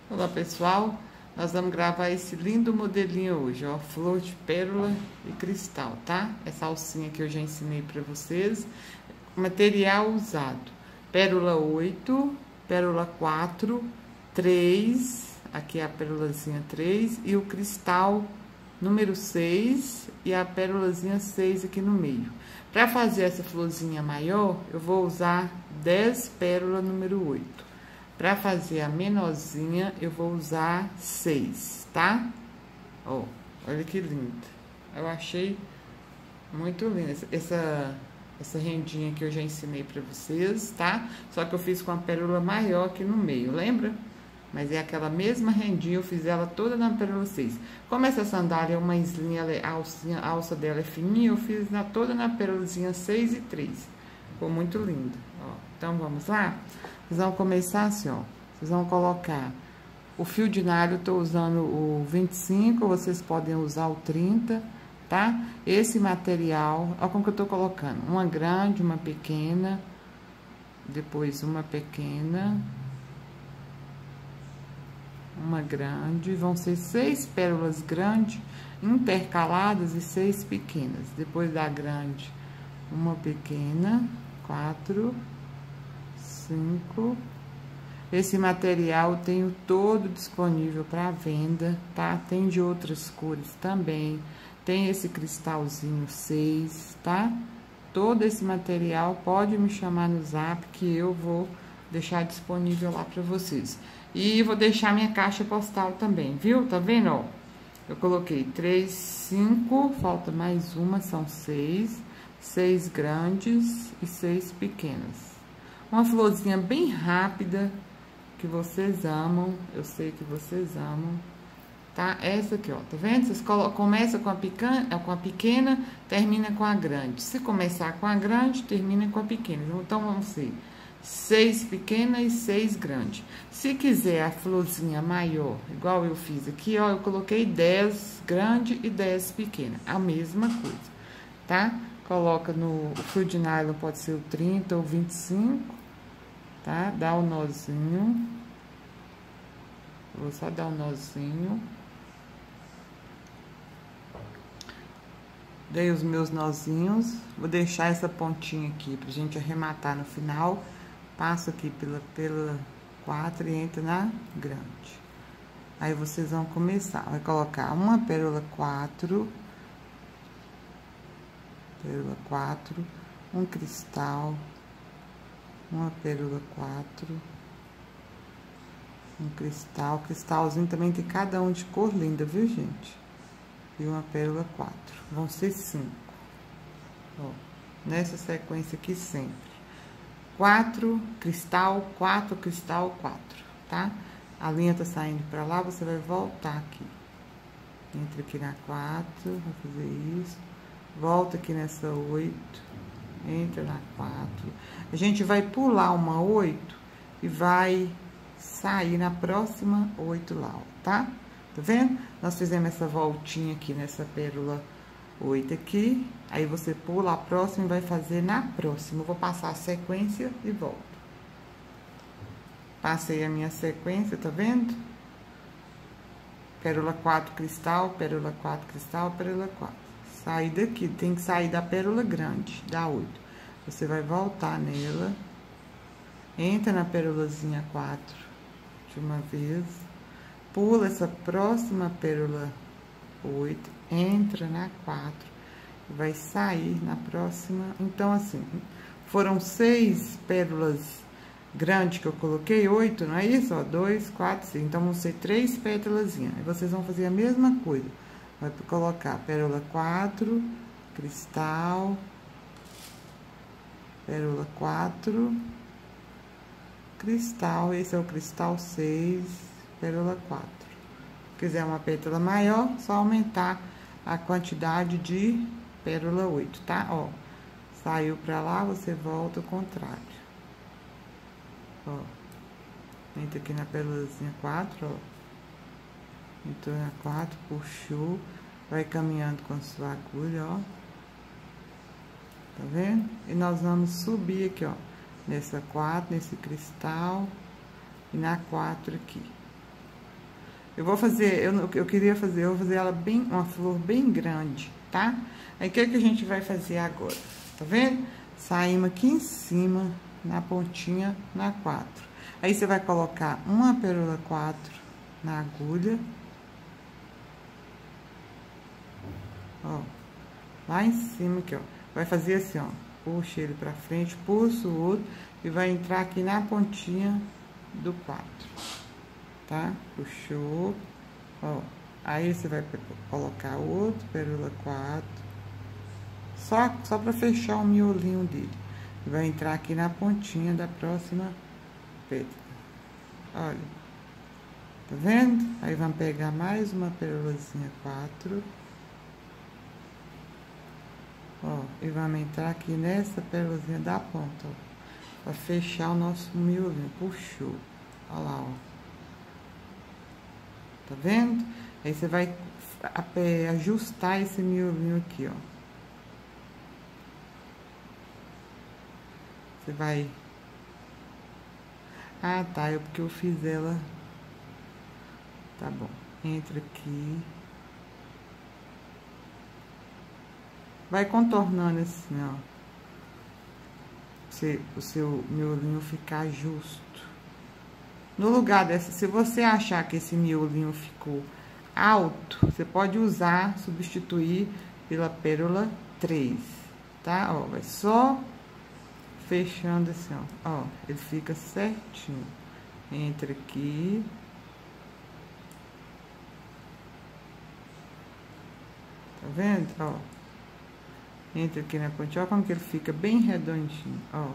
Olá pessoal, nós vamos gravar esse lindo modelinho hoje, ó, flor de pérola e cristal, tá? Essa alcinha que eu já ensinei para vocês. Material usado: pérola 8, pérola 4, 3, aqui é a pérolazinha 3 e o cristal número 6 e a pérolazinha 6 aqui no meio. Para fazer essa florzinha maior, eu vou usar 10 pérola número 8. Para fazer a menorzinha, eu vou usar 6, tá? Ó, olha que linda. Eu achei muito linda essa rendinha que eu já ensinei para vocês, tá? Só que eu fiz com a pérola maior aqui no meio, lembra? Mas é aquela mesma rendinha, eu fiz ela toda na pérola 6. Como essa sandália é uma slim, a alça dela é fininha, eu fiz toda na pérolazinha 6 e 3. Ficou muito linda, ó. Então, vamos lá? Vocês vão começar assim, ó. Vocês vão colocar o fio de nylon, eu tô usando o 25, vocês podem usar o 30, tá? Esse material, ó como que eu tô colocando. Uma grande, uma pequena, depois uma pequena, uma grande. Vão ser 6 pérolas grandes, intercaladas e 6 pequenas. Depois da grande, uma pequena, 4... 5. Esse material eu tenho todo disponível para venda, tá? Tem de outras cores também. Tem esse cristalzinho 6, tá? Todo esse material pode me chamar no zap que eu vou deixar disponível lá para vocês. E vou deixar minha caixa postal também, viu? Tá vendo, ó? Eu coloquei 3, 5, falta mais uma, são 6. 6 grandes e 6 pequenas. Uma florzinha bem rápida, que vocês amam, eu sei que vocês amam, tá? Essa aqui, ó, tá vendo? Vocês começam com a pequena, termina com a grande. Se começar com a grande, termina com a pequena. Então, vamos ser 6 pequenas e 6 grandes. Se quiser a florzinha maior, igual eu fiz aqui, ó, eu coloquei 10 grande e 10 pequena, a mesma coisa, tá? Coloca no fio de nylon, pode ser o 30 ou 25, tá? Dá o nozinho. Vou só dar um nozinho. Dei os meus nozinhos. Vou deixar essa pontinha aqui pra gente arrematar no final. Passo aqui pela 4 e entra na grande. Aí, vocês vão começar. Vai colocar uma pérola 4. Pérola 4, um cristal, uma pérola 4, um cristal, cristalzinho também tem cada um de cor linda, viu, gente? E uma pérola 4, vão ser 5, ó, nessa sequência aqui sempre. 4 cristal, 4 cristal, 4, tá? A linha tá saindo pra lá, você vai voltar aqui. Entra aqui na 4, vai fazer isso. Volta aqui nessa 8, entra na 4. A gente vai pular uma 8 e vai sair na próxima 8 lá, ó, tá? Tá vendo? Nós fizemos essa voltinha aqui nessa pérola 8 aqui. Aí, você pula a próxima e vai fazer na próxima. Eu vou passar a sequência e volto. Passei a minha sequência, tá vendo? Pérola 4 cristal, pérola 4 cristal, pérola 4. Sair daqui, tem que sair da pérola grande, da 8. Você vai voltar nela, entra na pérolazinha 4 de uma vez, pula essa próxima pérola 8, entra na 4 e vai sair na próxima. Então, assim, foram 6 pérolas grandes que eu coloquei, 8, não é isso? Ó, 2, 4, 5. Então, vão ser 3 pétalazinhas. Aí, vocês vão fazer a mesma coisa. Vai colocar pérola 4, cristal, pérola 4, cristal, esse é o cristal 6, pérola 4. Se quiser uma pétala maior, só aumentar a quantidade de pérola 8, tá? Ó, saiu pra lá, você volta ao contrário. Ó, entra aqui na pérolazinha 4, ó. Entrou na 4, puxou, vai caminhando com a sua agulha, ó. Tá vendo? E nós vamos subir aqui, ó, nessa 4, nesse cristal, e na 4 aqui. Eu vou fazer, eu queria fazer, eu vou fazer ela bem, uma flor bem grande, tá? Aí, o que a gente vai fazer agora? Tá vendo? Saímos aqui em cima, na pontinha, na 4. Aí, você vai colocar uma pérola 4 na agulha. Ó, lá em cima aqui, ó. Vai fazer assim, ó. Puxa ele pra frente, puxa o outro e vai entrar aqui na pontinha do 4, tá? Puxou, ó. Aí, você vai colocar outro, pérola 4. Só pra fechar o miolinho dele. Vai entrar aqui na pontinha da próxima pétala. Olha. Tá vendo? Aí, vamos pegar mais uma pérolazinha 4. Ó, e vamos entrar aqui nessa pérolazinha da ponta, ó. Pra fechar o nosso miolinho. Puxou. Ó lá, ó. Tá vendo? Aí, você vai ajustar esse miolinho aqui, ó. Você vai... Ah, tá, porque eu fiz ela... Tá bom. Entra aqui. Vai contornando assim, ó. O seu miolinho ficar justo. No lugar dessa, se você achar que esse miolinho ficou alto, você pode usar, substituir pela pérola 3, tá? Ó, vai só fechando assim, ó. Ó, ele fica certinho. Entra aqui. Tá vendo? Ó. Entra aqui na pontinha, ó como que ele fica bem redondinho, ó.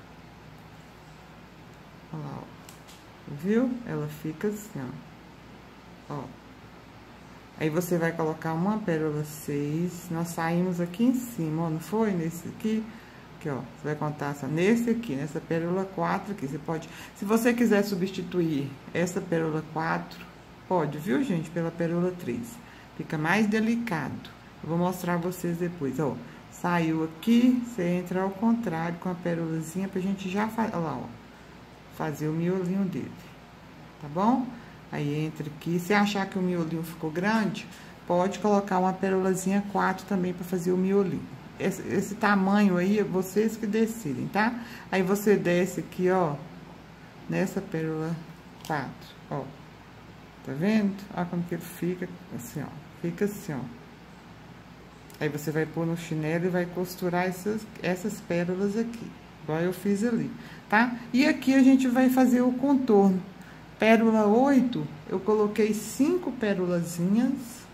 Olha lá, ó. Viu? Ela fica assim, ó. Ó. Aí, você vai colocar uma pérola 6. Nós saímos aqui em cima, ó, não foi? Nesse aqui. Aqui, ó. Você vai contar só nesse aqui, nessa pérola 4 aqui. Você pode... Se você quiser substituir essa pérola 4, pode, viu, gente? Pela pérola 3. Fica mais delicado. Eu vou mostrar a vocês depois, ó. Saiu aqui, você entra ao contrário com a pérolazinha pra gente já fazer, olha lá, ó. Fazer o miolinho dele, tá bom? Aí, entra aqui. Se achar que o miolinho ficou grande, pode colocar uma pérolazinha 4 também pra fazer o miolinho. Esse tamanho aí, vocês que decidem, tá? Aí, você desce aqui, ó, nessa pérola 4, ó. Tá vendo? Ó como que ele fica, assim, ó. Fica assim, ó. Aí, você vai pôr no chinelo e vai costurar essas pérolas aqui, igual eu fiz ali, tá? E aqui a gente vai fazer o contorno. Pérola 8, eu coloquei 5 pérolazinhas.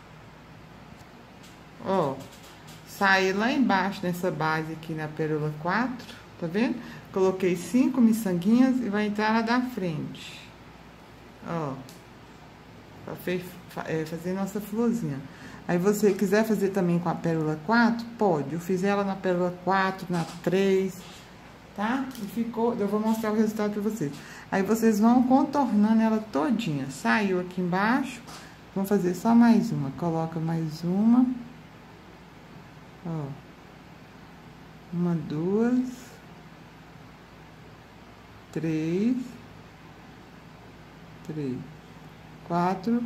Ó, saí lá embaixo nessa base aqui na pérola 4, tá vendo? Coloquei 5 miçanguinhas e vai entrar lá da frente. Ó, pra fazer nossa florzinha. Aí, você quiser fazer também com a pérola 4, pode. Eu fiz ela na pérola 4, na 3, tá? E ficou... Eu vou mostrar o resultado pra vocês. Aí, vocês vão contornando ela todinha. Saiu aqui embaixo. Vamos fazer só mais uma. Coloca mais uma. Ó. 1, 2, 3, 4,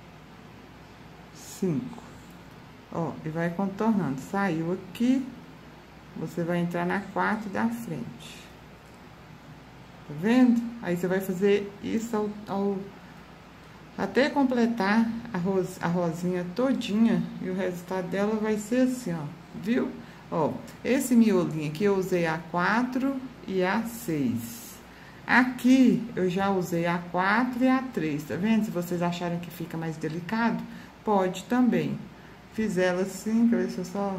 5. Ó, e vai contornando. Saiu aqui, você vai entrar na 4 da frente. Tá vendo? Aí, você vai fazer isso até completar a rosinha todinha. E o resultado dela vai ser assim, ó. Viu? Ó, esse miolinho aqui eu usei a 4 e a 6. Aqui, eu já usei a 4 e a 3, tá vendo? Se vocês acharem que fica mais delicado, pode também. Fiz ela assim, quer ver se eu só...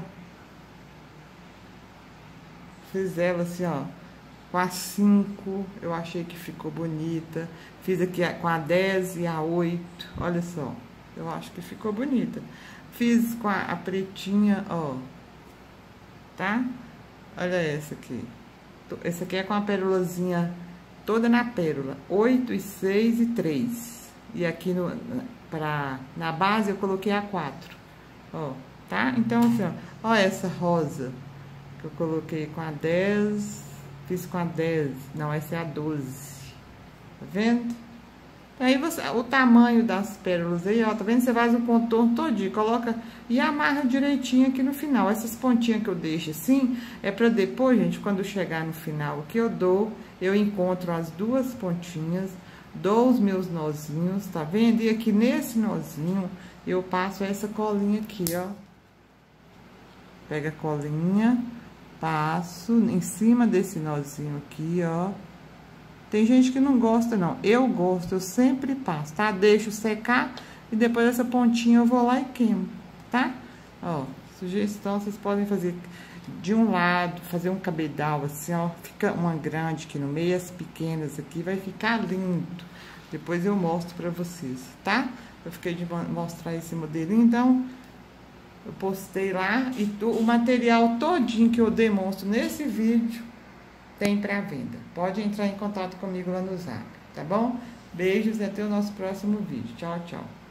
Fiz ela assim, ó, com a 5, eu achei que ficou bonita. Fiz aqui com a 10 e a 8, olha só, eu acho que ficou bonita. Fiz com a pretinha, ó, tá? Olha essa aqui. Essa aqui é com a pérolazinha toda na pérola, 8 e 6 e 3. E aqui na base eu coloquei a 4. Ó, tá? Então, assim, ó essa rosa que eu coloquei com a 10, fiz com a 10, não, essa é a 12, tá vendo? Aí você, o tamanho das pérolas aí, ó, tá vendo? Você faz o contorno todinho, coloca e amarra direitinho aqui no final. Essas pontinhas que eu deixo assim, é pra depois, gente, quando chegar no final aqui, eu encontro as duas pontinhas, dou os meus nozinhos, tá vendo? E aqui nesse nozinho, eu passo essa colinha aqui, ó. Pega a colinha, passo em cima desse nozinho aqui, ó. Tem gente que não gosta, não. Eu gosto, eu sempre passo, tá? Deixo secar e depois essa pontinha eu vou lá e queimo, tá? Ó, sugestão, vocês podem fazer de um lado, fazer um cabedal assim, ó. Fica uma grande aqui no meio, as pequenas aqui, vai ficar lindo. Depois eu mostro pra vocês, tá? Eu fiquei de mostrar esse modelinho, então eu postei lá e o material todinho que eu demonstro nesse vídeo tem para venda. Pode entrar em contato comigo lá no Zap, tá bom? Beijos e até o nosso próximo vídeo. Tchau, tchau.